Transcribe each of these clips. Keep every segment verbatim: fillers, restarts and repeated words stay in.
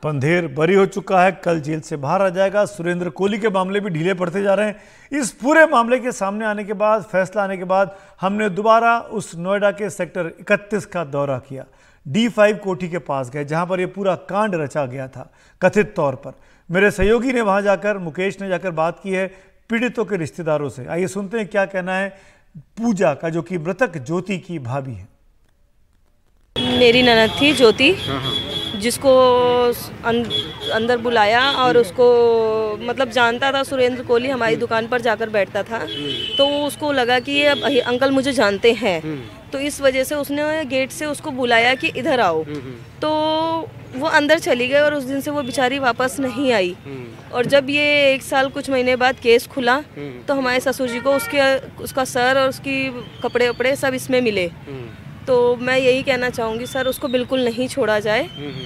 पंधेर बरी हो चुका है, कल जेल से बाहर आ जाएगा। सुरेंद्र कोहली के मामले भी ढीले पड़ते जा रहे हैं। इस पूरे मामले के सामने आने के बाद, फैसला आने के बाद, हमने दोबारा उस नोएडा के सेक्टर इकतीस का दौरा किया। डी फाइव कोठी के पास गए, जहां पर यह पूरा कांड रचा गया था कथित तौर पर। मेरे सहयोगी ने वहां जाकर, मुकेश ने जाकर बात की है पीड़ितों के रिश्तेदारों से। आइए सुनते हैं क्या कहना है पूजा का, जो कि मृतक ज्योति की भाभी है। मेरी ननद थी ज्योति, जिसको अंदर बुलाया और उसको मतलब जानता था। सुरेंद्र कोहली हमारी दुकान पर जाकर बैठता था, तो उसको लगा कि ये अंकल मुझे जानते हैं, तो इस वजह से उसने गेट से उसको बुलाया कि इधर आओ। तो वो अंदर चली गई और उस दिन से वो बेचारी वापस नहीं आई। और जब ये एक साल कुछ महीने बाद केस खुला, तो हमारे ससुर जी को उसके उसका सर और उसकी कपड़े वपड़े सब इसमें मिले। तो मैं यही कहना चाहूँगी सर, उसको बिल्कुल नहीं छोड़ा जाए।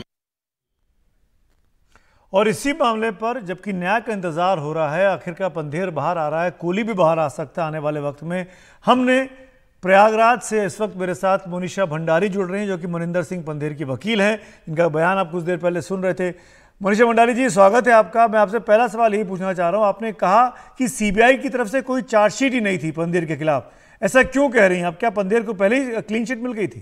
और इसी मामले पर जबकि न्याय का इंतजार हो रहा है, आखिरकार पंधेर बाहर आ रहा है, कोहली भी बाहर आ सकता है आने वाले वक्त में। हमने प्रयागराज से इस वक्त मेरे साथ मोनिशा भंडारी जुड़ रही हैं, जो कि मनिंदर सिंह पंधेर की वकील हैं। इनका बयान आप कुछ देर पहले सुन रहे थे। मोनिशा भंडारी जी, स्वागत है आपका। मैं आपसे पहला सवाल यही पूछना चाह रहा हूँ, आपने कहा कि सीबीआई की तरफ से कोई चार्जशीट ही नहीं थी पंधेर के खिलाफ, ऐसा क्यों कह रही हैं आप? क्या पंधेर को पहले ही क्लीन चिट मिल गई थी?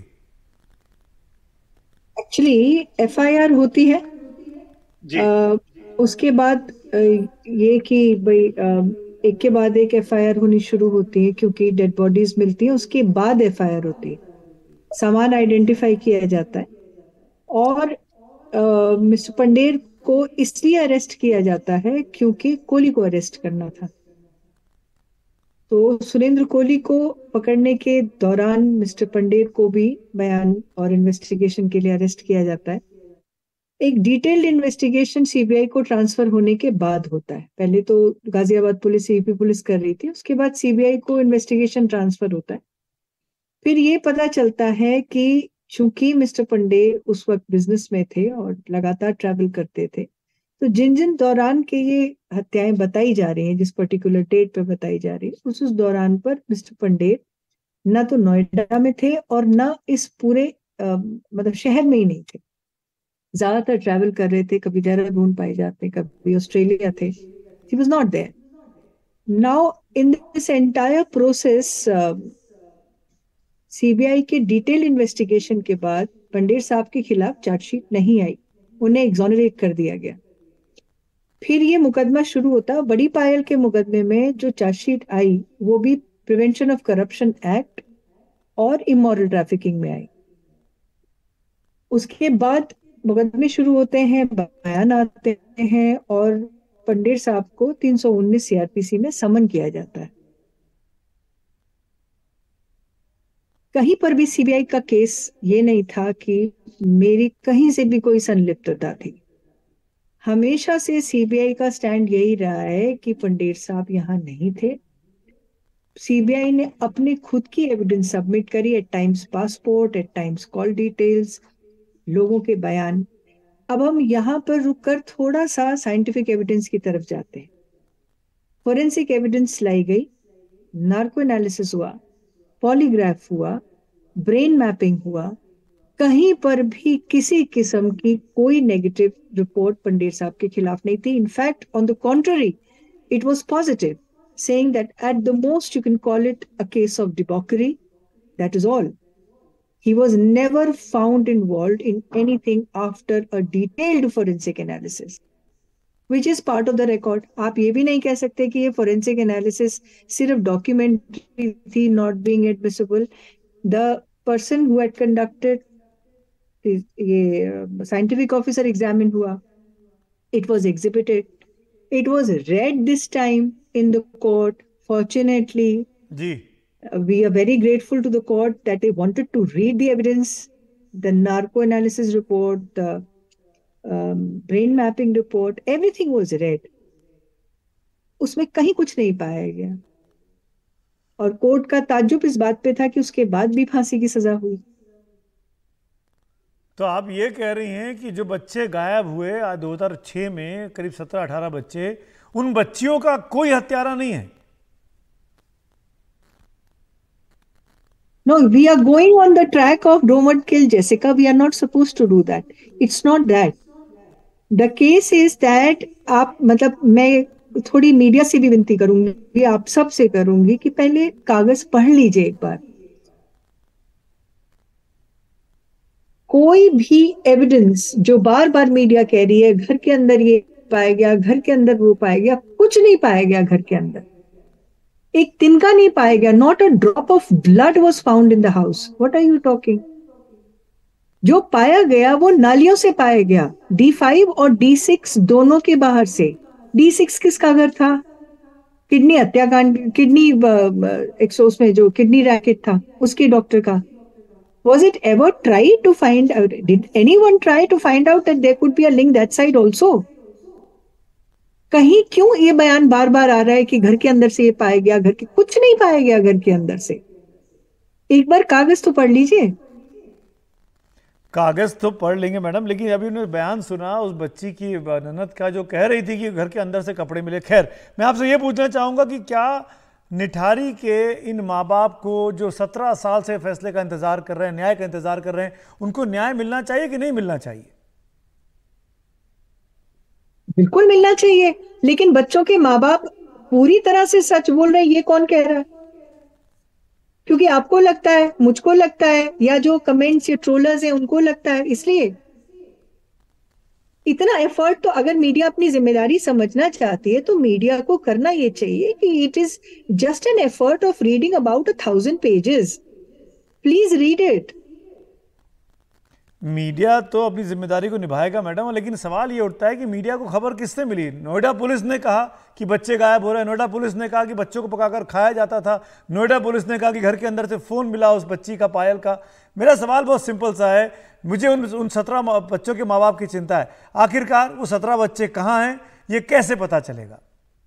एक्चुअली एफआईआर होती है जी। आ, उसके बाद ये कि भाई एक के बाद एक एफआईआर होनी शुरू होती है, क्योंकि डेड बॉडीज मिलती हैं, उसके बाद एफआईआर होती है, सामान आइडेंटिफाई किया जाता है। और मिस्टर पंधेर को इसलिए अरेस्ट किया जाता है क्योंकि कोहली को अरेस्ट करना था। तो सुरेंद्र कोहली को पकड़ने के दौरान मिस्टर पंधेर को भी बयान और इन्वेस्टिगेशन के लिए अरेस्ट किया जाता है। एक डिटेल्ड इन्वेस्टिगेशन सीबीआई को ट्रांसफर होने के बाद होता है। पहले तो गाजियाबाद पुलिस, यूपी पुलिस कर रही थी, उसके बाद सीबीआई को इन्वेस्टिगेशन ट्रांसफर होता है। फिर ये पता चलता है कि चूंकि मिस्टर पंधेर उस वक्त बिजनेस में थे और लगातार ट्रैवल करते थे, तो जिन जिन दौरान के ये हत्याएं बताई जा रही हैं, जिस पर्टिकुलर डेट पे बताई जा रही है, उस उस दौरान पर मिस्टर पंधेर ना तो नोएडा में थे और ना इस पूरे आ, मतलब शहर में ही नहीं थे। ज्यादातर ट्रैवल कर रहे थे, कभी देहरादून पाए जाते, कभी ऑस्ट्रेलिया थे। He was not there. Now in this entire process, CBI के डिटेल इन्वेस्टिगेशन के बाद पंधेर साहब के खिलाफ चार्जशीट नहीं आई, उन्हें एग्जोनरेट कर दिया गया। फिर ये मुकदमा शुरू होता। बड़ी पायल के मुकदमे में जो चार्जशीट आई, वो भी प्रिवेंशन ऑफ करप्शन एक्ट और इमोरल ट्रैफिकिंग में आई। उसके बाद मुकदमे शुरू होते हैं, बयान आते हैं और पंधेर साहब को तीन सौ उन्नीस सीआरपीसी में समन किया जाता है। कहीं पर भी सीबीआई का केस ये नहीं था कि मेरी कहीं से भी कोई संलिप्तता थी। हमेशा से सीबीआई का स्टैंड यही रहा है कि पंधेर साहब यहाँ नहीं थे। सीबीआई ने अपने खुद की एविडेंस सबमिट करी, at times passport, at times call details, लोगों के बयान। अब हम यहाँ पर रुककर थोड़ा सा साइंटिफिक एविडेंस की तरफ जाते हैं। फोरेंसिक एविडेंस लाई गई, नार्को एनालिसिस हुआ, पॉलीग्राफ हुआ, ब्रेन मैपिंग हुआ। कहीं पर भी किसी किस्म की कोई नेगेटिव रिपोर्ट पंधेर साहब के खिलाफ नहीं थी। In fact on the contrary, it was positive, saying that at the most you can call it a case of debauchery. That is all. He was never found involved in anything after a detailed forensic analysis, which is part of the record. आप ये भी नहीं कह सकते कि ये forensic analysis सिर्फ documentary थी, not being admissible. The person who had conducted ये scientific officer examine हुआ, it was exhibited, it was read this time in the court. Fortunately, ji. Uh, we are very grateful to the court that they wanted to read the evidence, the narco analysis report, the um, brain mapping report, everything was read. उसमें कहीं कुछ नहीं पाया गया और court का ताज्जुब इस बात पे था कि उसके बाद भी फांसी की सजा हुई। तो आप ये कह रही हैं कि जो बच्चे गायब हुए दो हज़ार छह में, करीब सत्रह अठारह बच्चे, उन बच्चियों का कोई हत्यारा नहीं है? No, we are going on the track of don't kill Jessica. We are not supposed to do that. It's not that. The case is that आप मतलब मैं थोड़ी मीडिया से भी विनती करूंगी, आप सब से करूंगी कि पहले कागज पढ़ लीजिए एक बार। कोई भी एविडेंस जो बार बार मीडिया कह रही है घर के अंदर ये पाया गया, घर के अंदर वो पाया गया, कुछ नहीं पाया गया घर के अंदर, एक तिनका नहीं पाया गया। Not a drop of blood was found in the house. What are you talking? जो पाया गया वो नालियों से पाया गया, डी फाइव और डी सिक्स दोनों के बाहर से। डी सिक्स किसका घर था? किडनी हत्याकांड, किडनी एक सौ उसमें जो किडनी रैकेट था उसके डॉक्टर का। Was it ever tried to find out? Did anyone try to find out that there could be a link that side also? कहीं क्यों ये बयान बार बार आ रहा है कि घर के अंदर से ये पाया गया, घर के कुछ नहीं पाया गया घर के अंदर से। एक बार कागज तो पढ़ लीजिए। कागज तो पढ़ लेंगे मैडम, लेकिन अभी उन्होंने बयान सुना उस बच्ची की ननद का जो कह रही थी कि घर के अंदर से कपड़े मिले। खैर, मैं आपसे ये पूछना चाहूंगा कि क्या निठारी के इन माँ बाप को जो सत्रह साल से फैसले का इंतजार कर रहे हैं, न्याय का इंतजार कर रहे हैं, उनको न्याय मिलना चाहिए कि नहीं मिलना चाहिए? बिल्कुल मिलना चाहिए, लेकिन बच्चों के माँ बाप पूरी तरह से सच बोल रहे हैं ये कौन कह रहा है? क्योंकि आपको लगता है, मुझको लगता है, या जो कमेंट्स या ट्रोलर्स हैं उनको लगता है, इसलिए इतना एफर्ट तो अगर मीडिया अपनी जिम्मेदारी समझना चाहती है तो मीडिया को करना ये चाहिए कि it is just an effort of reading about a thousand pages, please read it. Media तो अपनी जिम्मेदारी को निभाएगा मैडम, लेकिन सवाल ये उठता है कि मीडिया को खबर किससे मिली? नोएडा पुलिस ने कहा कि बच्चे गायब हो रहे हैं, नोएडा पुलिस ने कहा कि बच्चों को पकाकर खाया जाता था, नोएडा पुलिस ने कहा कि घर के अंदर से फोन मिला उस बच्ची का, पायल का। मेरा सवाल बहुत सिंपल सा है, मुझे उन उन सत्रह बच्चों के माँ बाप की चिंता है। आखिरकार वो सत्रह बच्चे कहाँ हैं, ये कैसे पता चलेगा?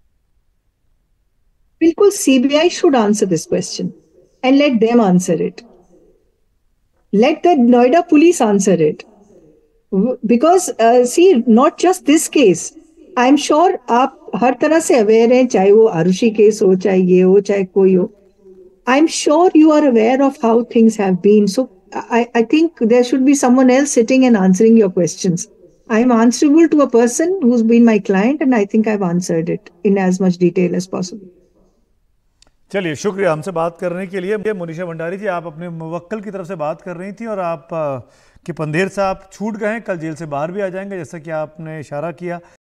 बिल्कुल, CBI should answer this question and let them answer it. Let the Noida police answer it. Because, uh, see, not just this case. I'm sure आप हर तरह से aware हैं, चाहे वो आरुषि केस हो, चाहे ये हो, चाहे कोई हो. I'm sure you are aware of how things have been. So I, I think there should be someone else sitting and answering your questions. I'm answerable to a person who's been my client, and I think I've answered it in as much detail as possible. चलिए, शुक्रिया हमसे बात करने के लिए। मोनिशा भंडारी जी, आप अपने मुवक्किल की तरफ से बात कर रही थी और आप कि पंधेर साहब छूट गए हैं, कल जेल से बाहर भी आ जाएंगे जैसा कि आपने इशारा किया।